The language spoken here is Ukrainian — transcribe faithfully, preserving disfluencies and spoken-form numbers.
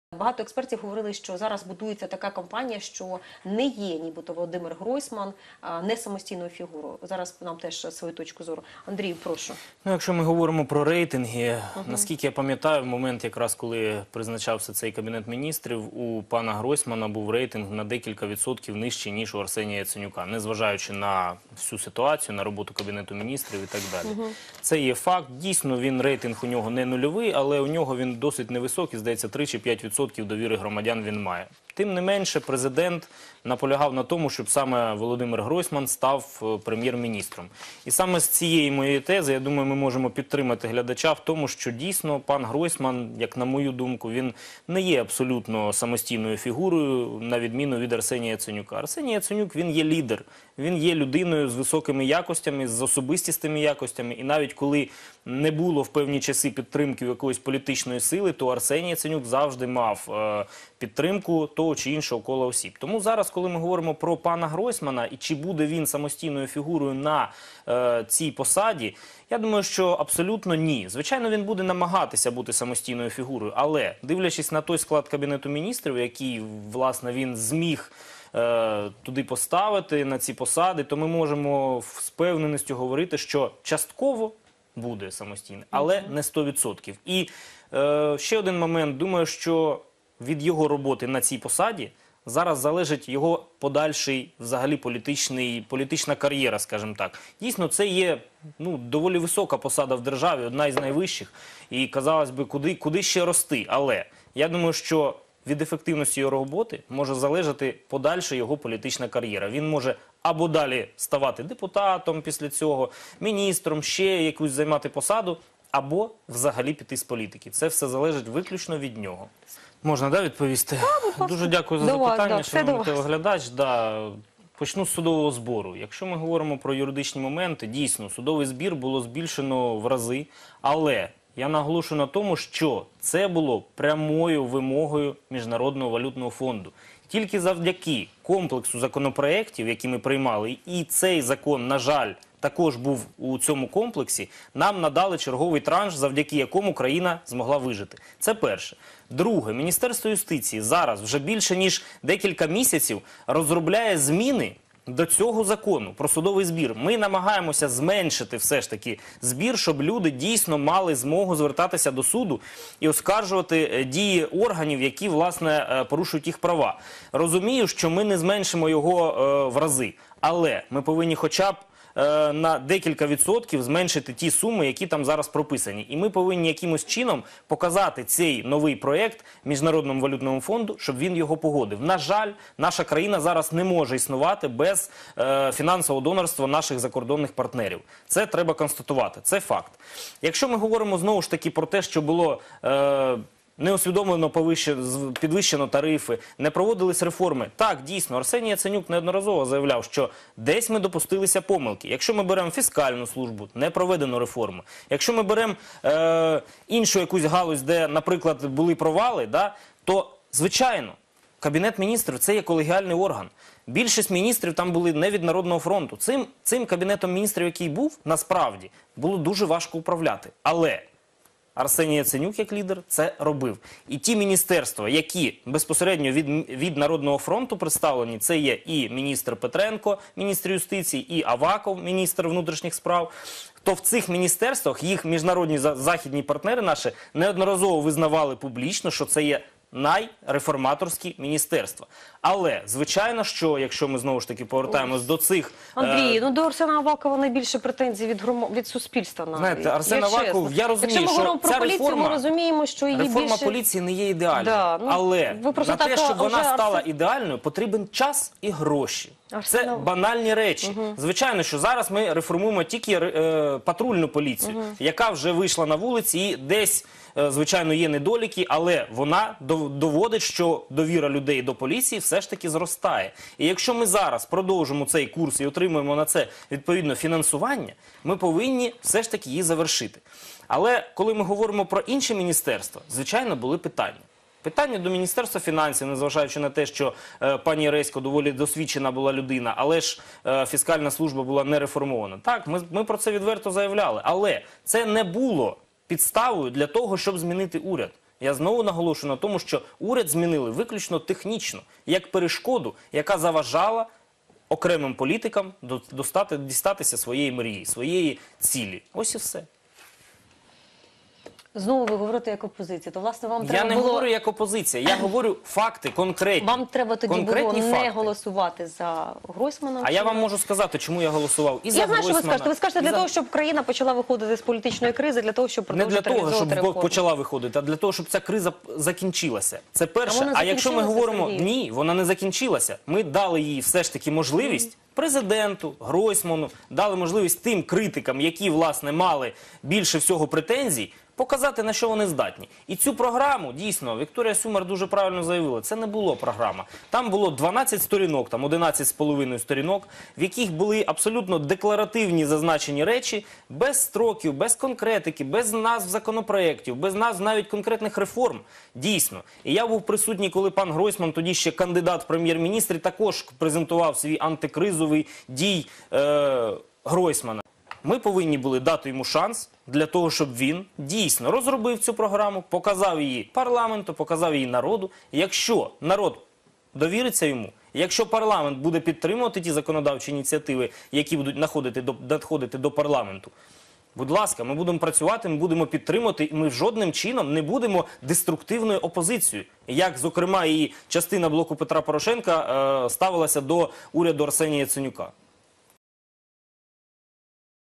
Багато експертів говорили, що зараз будується така кампанія, що не є нібито Володимир Гройсман не самостійною фігурою. Зараз нам теж свою точку зору. Андрій, прошу. Ну, якщо ми говоримо про рейтинги, угу. наскільки я пам'ятаю, в момент якраз коли призначався цей Кабінет міністрів, у пана Гройсмана був рейтинг на декілька відсотків нижчий, ніж у Арсенія Яценюка, незважаючи на всю ситуацію, на роботу Кабінету міністрів і так далі. Угу. Це є факт. Дійсно, він рейтинг у нього не нульовий, але у нього він досить невисокий, здається, три чи п'ять відсотків довіри громадян він має. Тим не менше, президент наполягав на тому, щоб саме Володимир Гройсман став прем'єр-міністром. І саме з цієї моєї тези, я думаю, ми можемо підтримати глядача в тому, що дійсно пан Гройсман, як на мою думку, він не є абсолютно самостійною фігурою, на відміну від Арсенія Яценюка. Арсеній Яценюк, він є лідер, він є людиною з високими якостями, з особистістими якостями. І навіть коли не було в певні часи підтримки якоїсь політичної сили, то Арсеній Яценюк завжди мав е, підтримку того чи іншого кола осіб. Тому зараз, коли ми говоримо про пана Гройсмана і чи буде він самостійною фігурою на е, цій посаді, я думаю, що абсолютно ні. Звичайно, він буде намагатися бути самостійною фігурою, але дивлячись на той склад Кабінету міністрів, який, власне, він зміг е, туди поставити на ці посади, то ми можемо з впевненістю говорити, що частково буде самостійний, але не сто відсотків. І е, ще один момент, думаю, що від його роботи на цій посаді зараз залежить його подальший взагалі політичний, політична кар'єра, скажімо так. Дійсно, це є ну, доволі висока посада в державі, одна із найвищих. І, казалось би, куди, куди ще рости. Але я думаю, що від ефективності його роботи може залежати подальша його політична кар'єра. Він може або далі ставати депутатом після цього, міністром, ще якусь займати посаду, або взагалі піти з політики. Це все залежить виключно від нього. Можна, да, відповісти? А, Дуже дякую за до вас, запитання, да, шановний телеглядач. Да, почну з судового збору. Якщо ми говоримо про юридичні моменти, дійсно, судовий збір було збільшено в рази, але я наголошую на тому, що це було прямою вимогою Міжнародного валютного фонду. Тільки завдяки комплексу законопроєктів, які ми приймали, і цей закон, на жаль, також був у цьому комплексі, нам надали черговий транш, завдяки якому країна змогла вижити. Це перше. Друге, Міністерство юстиції зараз вже більше ніж декілька місяців розробляє зміни до цього закону про судовий збір. Ми намагаємося зменшити все ж таки збір, щоб люди дійсно мали змогу звертатися до суду і оскаржувати дії органів, які, власне, порушують їх права. Розумію, що ми не зменшимо його е, в рази, але ми повинні хоча б на декілька відсотків зменшити ті суми, які там зараз прописані. І ми повинні якимось чином показати цей новий проєкт Міжнародному валютному фонду, щоб він його погодив. На жаль, наша країна зараз не може існувати без е, фінансового донорства наших закордонних партнерів. Це треба констатувати, це факт. Якщо ми говоримо знову ж таки про те, що було Е, неусвідомлено підвищено тарифи, не проводились реформи. Так, дійсно, Арсеній Яценюк неодноразово заявляв, що десь ми допустилися помилки. Якщо ми беремо фіскальну службу, не проведено реформи. Якщо ми беремо е, іншу якусь галузь, де, наприклад, були провали, да, то, звичайно, Кабінет міністрів – це є колегіальний орган. Більшість міністрів там були не від Народного фронту. Цим, цим Кабінетом міністрів, який був, насправді, було дуже важко управляти. Але Арсеній Яценюк, як лідер, це робив. І ті міністерства, які безпосередньо від, від Народного фронту представлені, це є і міністр Петренко, міністр юстиції, і Аваков, міністр внутрішніх справ, то в цих міністерствах їх міжнародні західні партнери наші неодноразово визнавали публічно, що це є найреформаторські міністерства. Але, звичайно, що, якщо ми знову ж таки повертаємось до цих... Андрій, е... ну до Арсена Авакова найбільше претензій від, гром... від суспільства. Навіть. Знаєте, Арсен Аваков, я розумію, якщо ми говоримо що про ця поліцію, реформа, ми розуміємо, що її реформа більше... поліції не є ідеальною. Да, ну, але на те, щоб вона Арсен... стала ідеальною, потрібен час і гроші. Арсен... Це банальні речі. Угу. Звичайно, що зараз ми реформуємо тільки е, патрульну поліцію, угу. яка вже вийшла на вулиці і десь, е, звичайно, є недоліки, але вона доводить, що довіра людей до поліції все ж таки зростає. І якщо ми зараз продовжимо цей курс і отримуємо на це відповідно фінансування, ми повинні все ж таки її завершити. Але коли ми говоримо про інші міністерства, звичайно, були питання. Питання до Міністерства фінансів, незважаючи на те, що е, пані Ресько доволі досвідчена була людина, але ж е, фіскальна служба була не реформована. Так, ми, ми про це відверто заявляли, але це не було підставою для того, щоб змінити уряд. Я знову наголошую на тому, що уряд змінили виключно технічно, як перешкоду, яка заважала окремим політикам до- достати, дістатися своєї мрії, своєї цілі. Ось і все. Знову ви говорите як опозиція. То, власне, вам Я треба не було... говорю як опозиція, я говорю факти конкретні. Вам треба тоді Конкретні було не факти. голосувати за Гройсмана. А я чи- вам можу сказати, чому я голосував і за Я знаю, що ви Гройсмана, скажете. Ви скажете і для за- того, щоб країна почала виходити з політичної кризи, для того, щоб Не для продовжити того, щоб реалізовувати реформи. почала виходити, а для того, щоб ця криза закінчилася. Це перше. А вона А якщо ми закінчилася, говоримо, Сергій? ні, вона не закінчилася. Ми дали їй все ж таки можливість президенту, Гройсману, дали можливість тим критикам, які, власне, мали більше всього претензій, показати, на що вони здатні. І цю програму, дійсно, Вікторія Сюмар дуже правильно заявила, це не було програма. Там було дванадцять сторінок, там одинадцять з половиною сторінок, в яких були абсолютно декларативні зазначені речі, без строків, без конкретики, без назв законопроєктів, без назв навіть конкретних реформ. Дійсно. І я був присутній, коли пан Гройсман, тоді ще кандидат в прем'єр-міністри, також презентував свій антикризовий дій е, Гройсмана. Ми повинні були дати йому шанс для того, щоб він дійсно розробив цю програму, показав її парламенту, показав її народу. Якщо народ довіриться йому, якщо парламент буде підтримувати ті законодавчі ініціативи, які будуть надходити до, надходити до парламенту, будь ласка, ми будемо працювати, ми будемо підтримувати, і ми жодним чином не будемо деструктивною опозицією, як, зокрема, і частина блоку Петра Порошенка е, ставилася до уряду Арсенія Яценюка.